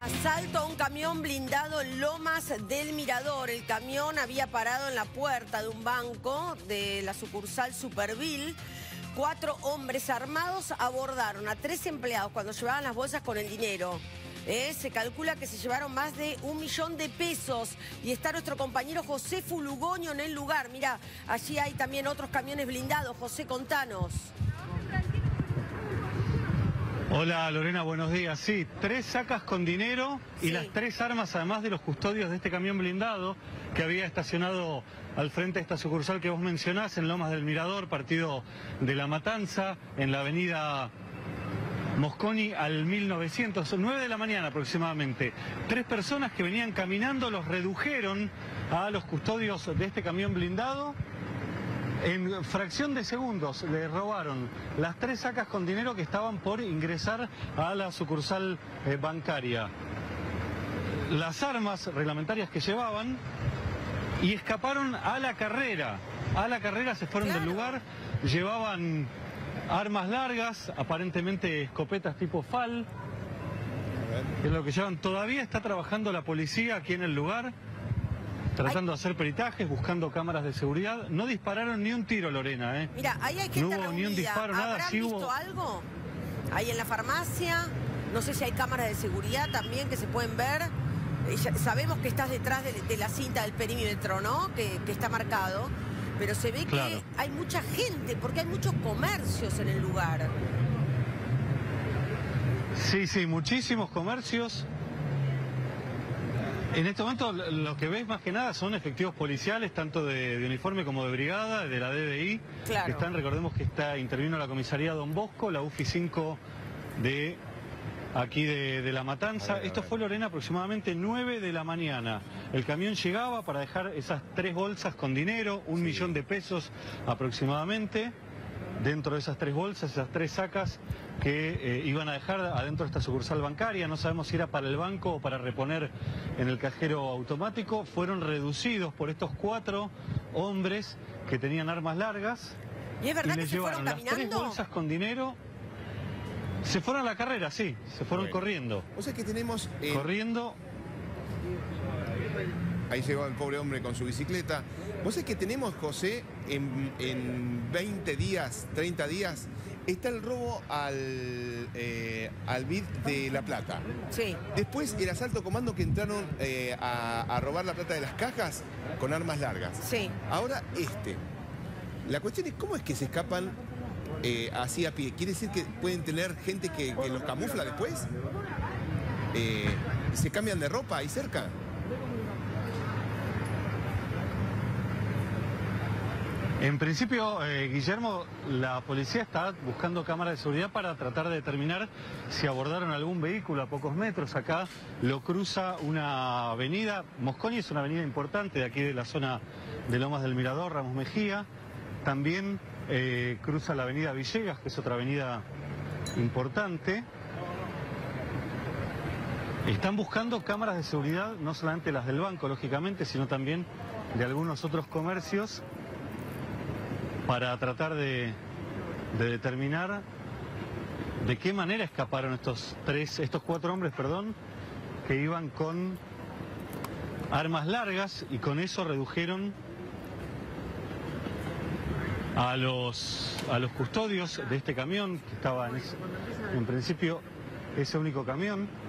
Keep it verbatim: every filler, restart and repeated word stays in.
Asalto a un camión blindado en Lomas del Mirador. El camión había parado en la puerta de un banco de la sucursal Superville. Cuatro hombres armados abordaron a tres empleados cuando llevaban las bolsas con el dinero. Eh, se calcula que se llevaron más de un millón de pesos. Y está nuestro compañero José Fulugoño en el lugar. Mira, allí hay también otros camiones blindados. José, contanos. Hola Lorena, buenos días. Sí, tres sacas con dinero y sí, las tres armas, además de los custodios de este camión blindado que había estacionado al frente de esta sucursal que vos mencionás, en Lomas del Mirador, partido de La Matanza, en la avenida Mosconi al mil novecientos, nueve de la mañana aproximadamente. Tres personas que venían caminando los redujeron a los custodios de este camión blindado. En fracción de segundos le robaron las tres sacas con dinero que estaban por ingresar a la sucursal eh, bancaria, las armas reglamentarias que llevaban, y escaparon a la carrera. A la carrera se fueron claro. del lugar, llevaban armas largas, aparentemente escopetas tipo F A L, es lo que llevan. Todavía está trabajando la policía aquí en el lugar, tratando de hacer peritajes, buscando cámaras de seguridad. No dispararon ni un tiro, Lorena, ¿eh? Mira, ahí hay gente No hubo reunida. ni un disparo, nada. ¿Habrán Sí visto hubo... algo? Ahí en la farmacia, no sé si hay cámaras de seguridad también que se pueden ver. Eh, ya sabemos que estás detrás de, de la cinta del perímetro, ¿no? Que, que está marcado. Pero se ve claro. que hay mucha gente, porque hay muchos comercios en el lugar. Sí, sí, muchísimos comercios. En este momento lo que ves más que nada son efectivos policiales, tanto de, de uniforme como de brigada, de la D D I. Claro. Que están, recordemos que está intervino la comisaría Don Bosco, la U F I cinco de aquí de, de La Matanza. A ver, a Esto ver. fue, Lorena, aproximadamente nueve de la mañana. El camión llegaba para dejar esas tres bolsas con dinero, un sí. millón de pesos aproximadamente. Dentro de esas tres bolsas, esas tres sacas que eh, iban a dejar adentro de esta sucursal bancaria. No sabemos si era para el banco o para reponer en el cajero automático. Fueron reducidos por estos cuatro hombres que tenían armas largas. ¿Y es verdad y que les se llevaron fueron las caminando? tres bolsas con dinero. Se fueron a la carrera, sí. Se fueron bueno. corriendo. O sea que tenemos... Eh... Corriendo... Ahí llegó el pobre hombre con su bicicleta. Vos sabés que tenemos, José, en, en veinte días, treinta días, está el robo al, eh, al B I D de La Plata. Sí. Después el asalto comando que entraron eh, a, a robar la plata de las cajas con armas largas. Sí. Ahora este. La cuestión es cómo es que se escapan eh, así a pie. ¿Quiere decir que pueden tener gente que, que los camufla después? Eh, ¿Se cambian de ropa ahí cerca? En principio, eh, Guillermo, la policía está buscando cámaras de seguridad para tratar de determinar si abordaron algún vehículo a pocos metros. Acá lo cruza una avenida. Mosconi es una avenida importante de aquí de la zona de Lomas del Mirador, Ramos Mejía. También eh, cruza la avenida Villegas, que es otra avenida importante. Están buscando cámaras de seguridad, no solamente las del banco, lógicamente, sino también de algunos otros comercios, para tratar de, de determinar de qué manera escaparon estos tres, estos cuatro hombres, perdón, que iban con armas largas y con eso redujeron a los, a los custodios de este camión, que estaba en, ese, en principio ese único camión.